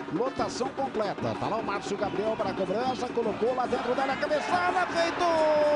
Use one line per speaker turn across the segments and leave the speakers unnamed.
Lotação completa. Tá lá o Márcio Gabriel para a cobrança. Colocou lá dentro da área, cabeçada, feito!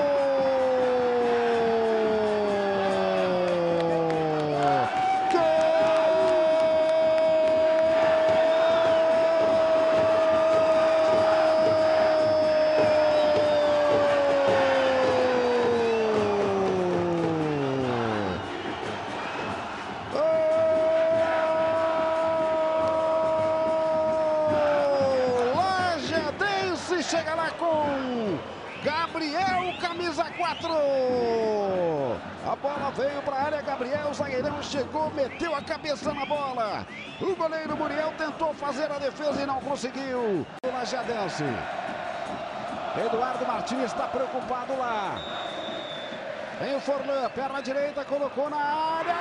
Chega lá com Gabriel, camisa 4. A bola veio para a área, Gabriel, zagueirão chegou, meteu a cabeça na bola. O goleiro Muriel tentou fazer a defesa e não conseguiu. O Lajadense. Eduardo Martins está preocupado lá. Vem o Forlan, perna direita, colocou na área.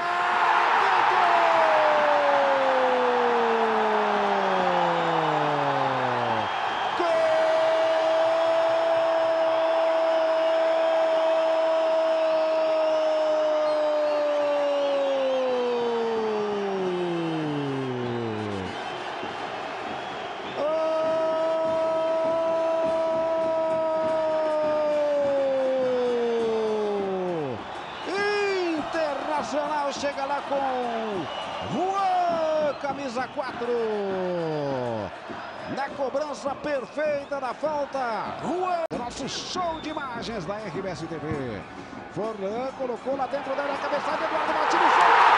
Internacional chega lá com Juan, camisa 4. Na cobrança perfeita da falta, Juan. Nosso show de imagens da RBS TV. Forlan colocou lá dentro da área, cabeçada, Eduardo Martins.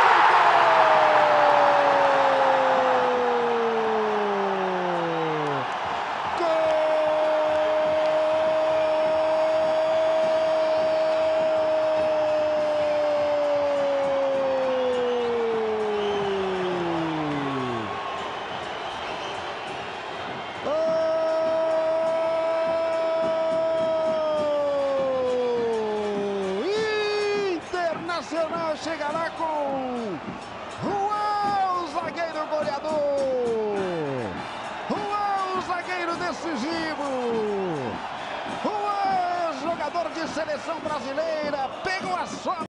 Internacional chega lá com Juan, zagueiro goleador. Juan, zagueiro decisivo. Juan, jogador de seleção brasileira, pegou a sobra.